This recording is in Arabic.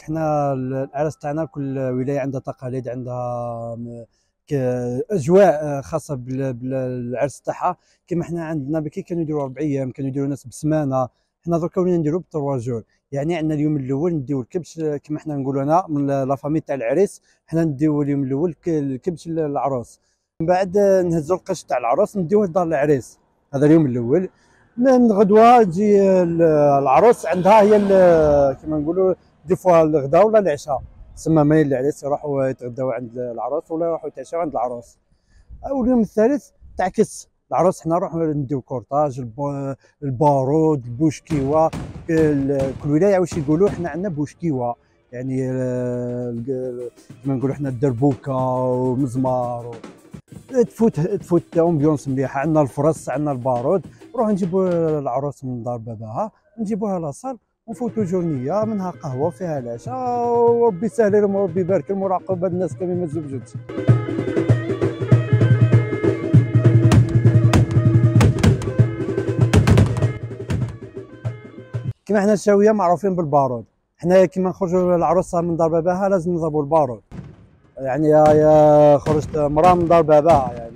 حنا العرس تاعنا كل ولايه عندها تقاليد، عندها اجواء خاصه بالعرس تاعها. كما حنا عندنا بكي كانوا يديروا 4 ايام، كانوا يديروا ناس بسمانه. حنا دركا ولينا نديروا ب3 جور. يعني عندنا اليوم الاول نديو الكبش كما حنا نقولوا هنا من لا فامي تاع العريس، حنا نديو اليوم الاول الكبش للعروس. من بعد نهزوا القش تاع العروس نديوه لدار العريس. هذا اليوم الاول. من غدوه تجي العروس عندها هي كما نقولوا دي فوا الغداء ولا العشاء، تسمى مايل العريس يروحوا يتغداو عند العروس ولا يروحوا يتعشاو عند العروس. او اليوم الثالث تعكس العروس، حنا نروحوا نديو كورطاج، البارود، البوشكيوه. كل ولايه واش يقولوا، حنا عندنا بوشكيوه يعني كما نقولوا حنا الدربوكه ومزمار تفوت امبيونس مليحه. عندنا الفرص، عندنا البارود. نروح نجيبوا العروس من دار باباها، نجيبوها لاصال ونفوتوا جورنيه منها قهوه فيها العشاء، وربي يسهل لهم وربي يبارك لهم ويراقب هاد الناس كامل ما تزوجتش. كما حنا الشاويه معروفين بالبارود. حنا كيما نخرجوا العروسه من دار باباها لازم نضربوا البارود. يعني يا خرجت مراه من دار باباها يعني